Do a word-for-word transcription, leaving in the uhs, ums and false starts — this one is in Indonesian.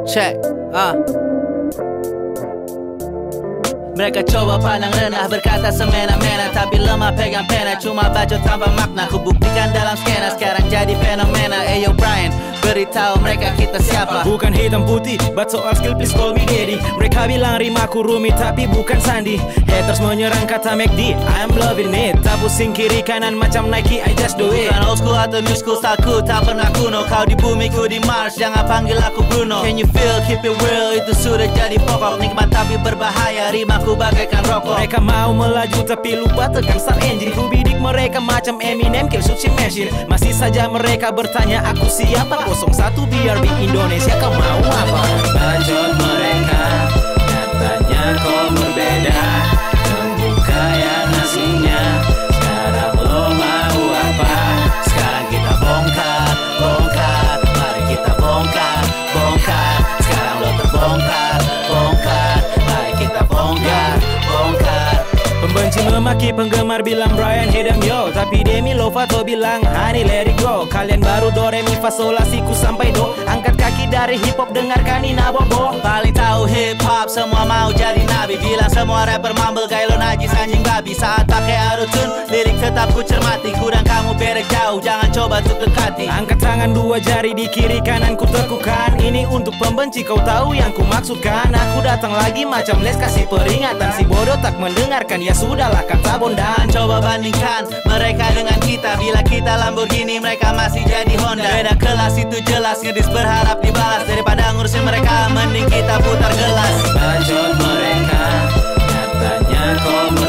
Check, ah. Mereka coba pandang rendah, berkata semena-mena, tapi lemah pegang pena, cuma bacot tanpa makna. Kubuktikan dalam skena, sekarang jadi fenomena. Eyo Brayen, beritahu mereka kita siapa. Bukan hitam putih, but soal skill please call me daddy. Mereka bilang rimaku rumit tapi bukan sandi. Haters menyerang kata M A C D, I'm loving it. Tak pusing kiri kanan macam Nike, I just do it. Bukan old school atau new school, styleku tak pernah kuno. Kau di bumi, ku di Mars, jangan panggil aku Bruno. Can you feel, keep it real, itu sudah jadi pokok. Nikmat tapi berbahaya, rimaku bagaikan rokok. Mereka mau melaju tapi lupa tekan start engine. Ku bidik mereka macam Eminem, kill sushi machine. Masih saja mereka bertanya aku siapa. Kosong satu B R B Indonesia, kau mau apa? Bacot mereka, nyatanya kau berbeda. Membuka yang aslinya, sekarang lo mau apa? Sekarang kita bongkar, bongkar. Mari kita bongkar, bongkar. Sekarang lo terbongkar, bongkar. Mari kita bongkar, bongkar. Pembenci memaki, penggemar bilang Brayen hit 'em yo. Tapi Demi Lovato bilang honey let it go. Kalian baru do re mi fa sol la si ku sampai do. Angkat kaki dari hip hop, dengarkan Nina Bobo. Paling tahu hip hop, semua mau jadi nabi. Bilang semua rapper mumble kayak lo najis anjing babi. Saat pakai autotune, lirik tetap ku cermati. Ku dan kamu beda jauh, jangan coba untuk dekati. Angkat tangan dua jari di kiri kanan ku tekukan. Ini untuk pembenci, kau tahu yang ku maksudkan. Aku datang lagi macam les kasih peringatan. Si bodoh tak mendengarkan, ya sudahlah kata bondan. Coba bandingkan mereka dengan kita. Bila kita Lamborghini, mereka masih jadi Honda. Beda kelas itu jelas, ngedis berharap dibalas. Daripada ngurusin mereka, mending kita putar gelas. Bacot mereka, nyatanya kau